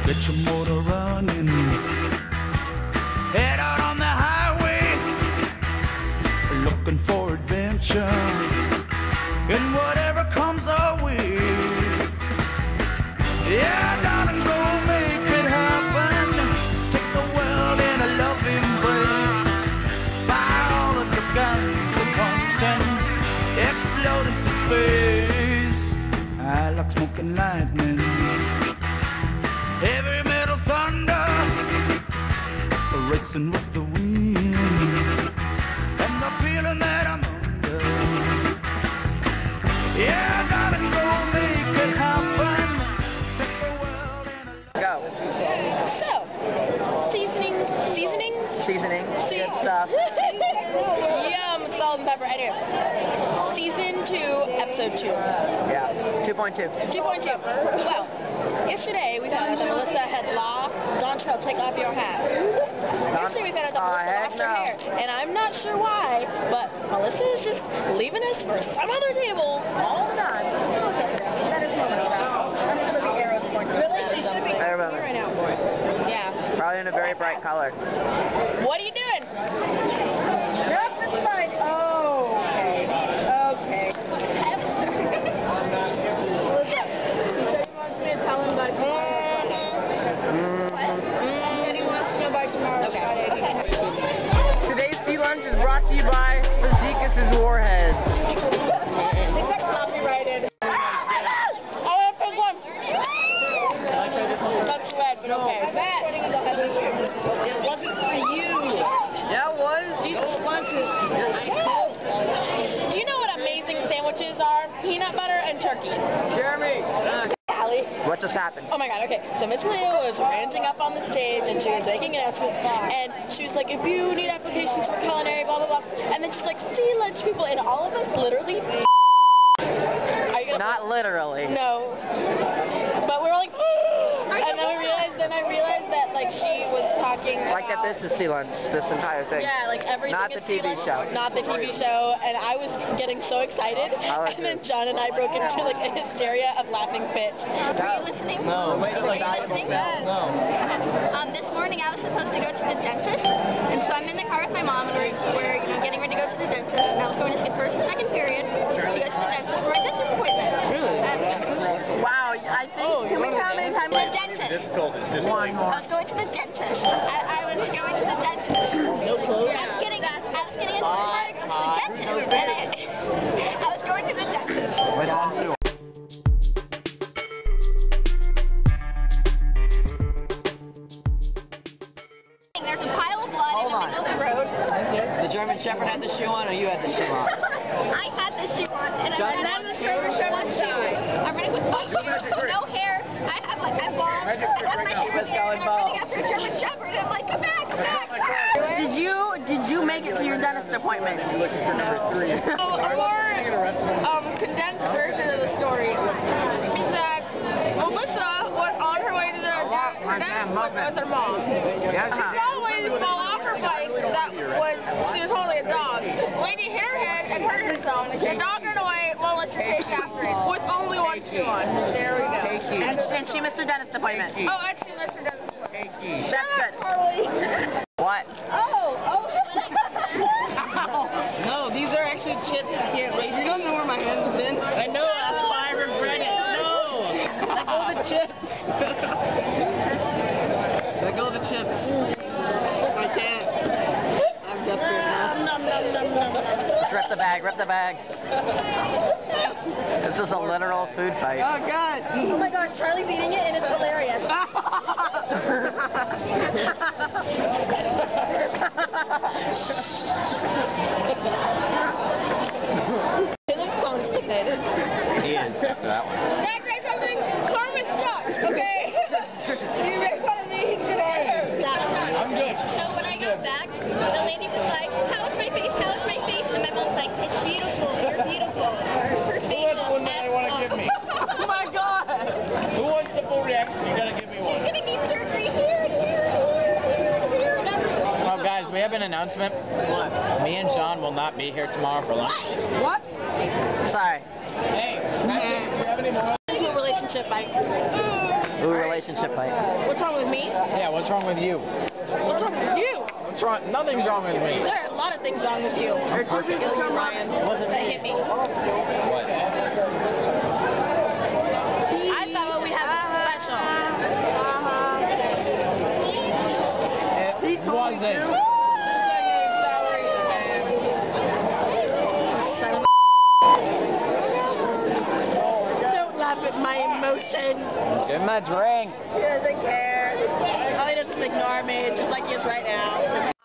Get your motor running. Head out on the highway, looking for adventure. And whatever comes our way. Yeah, darling, go make it happen. Take the world in a loving embrace. Fire all of the guns and pumps and explode into space. I like smoking lightning, heavy metal thunder, racing with the wind, and the feeling that I'm under. Yeah, darling, go make it happen. Take the world in a... Go. So, seasoning, Good stuff. yum, salt and pepper. Anyway, season 2, episode 2. Yeah. 2.2. 2.2. Well, yesterday we found out that Melissa had lost. Dontrell, take off your hat. Yesterday we found out that Melissa lost her hair, and I'm not sure why, but Melissa is just leaving us for some other table all the time. Really? She should be here right now. Yeah. Probably in a very bright color. What are you doing? Nope, it's fine. Oh, okay. Melissa, he said he wants me to tell him by tomorrow. What? He said he wants to know by tomorrow. Okay. Today's Sea Lunch is brought to you by Fazekas' Warheads. Is that copyrighted? I want to pick one. That's red, but okay. It wasn't for you. Yeah, it was. Jesus wants it. Do you know what amazing sandwiches are? Peanut butter and turkey. Jeremy. Allie. What just happened? Oh my god, okay. So Miss Leah was ranting up on the stage and she was making announcements and she was like, if you need applications for culinary, blah blah blah. And then she's like, Sea Lunch people, and all of us literally are you gonna Not literally. No. But we were like, and then I realized that like she was talking Like that this is Sea Lunch, this entire thing. yeah, like everything Not is the TV Sea Lunch, show. Not the TV show, and I was getting so excited, and then John and I broke into like a hysteria of laughing fits. Are you listening? No. Are you listening? No. This morning I was supposed to go to the dentist, and so I'm in the car with my mom, and we're getting ready to go to the dentist, and I was going to skip first and second period to go to the dentist for my dentist appointment. Really? Wow, I think, can we count how many times? The dentist. One more. I was going to the dentist. I was going to the dentist. No clothes? I was getting into the car to go to the dentist, and I was going to the dentist. Wait on to. There's a pile of blood in the middle of the road. The German Shepherd had the shoe on, or you had the shoe on? I had the shoe on, and Just I one had shoe? one shoe. I'm running with one shoe, no hair. I have like I'm bald. I have my hair in there, and I'm running after a German Shepherd, and I'm like, come back, come back. Did you make it to your dentist appointment? So a more condensed version of the story is that Melissa was on her way to the dentist appointment with her mom. She saw a lady fall off her bike she was holding a dog. Lady hairhead and hurt herself. The dog ran away, Melissa chased after it with only one shoe on. There we go. And she missed her dentist appointment. Oh, and she missed her dentist appointment. That's good. What? No, these are actually chips I can't raise. You don't know where my hands have been. I know, that's why I regret it. No! Let go of the chips. Let go of the chips. I can't. I'm desperate now. Just rip the bag, rip the bag. This is a literal food fight. Oh, God. Oh my gosh, Charlie's eating it and it's hilarious. He looks constipated. He is after that one. Can I say something? Carmen sucks, okay? You make fun of me today. I'm good. So when I got back, the lady was like, how is my face? How is my face? And my mom's like, it's beautiful. You're beautiful. Her face is one that I want to give me? Oh my god! Who wants the full reaction? You gotta give me one. She's gonna need surgery here and here and here and everywhere. Well, guys, we have an announcement. What? Me and John will not be here tomorrow for lunch. What? Sorry. Hey, do you have any more? Relationship, Mike. Ooh, relationship fight. What's wrong with me? Yeah, what's wrong with you? What's wrong with you? What's wrong? Nothing's wrong with me. There are a lot of things wrong with you. Or two people, Ryan, that hit me. What? I thought what we had was special. It wasn't. Don't laugh at my emotions. Give him a drink. He doesn't care. Oh, he doesn't ignore me, just like he is right now.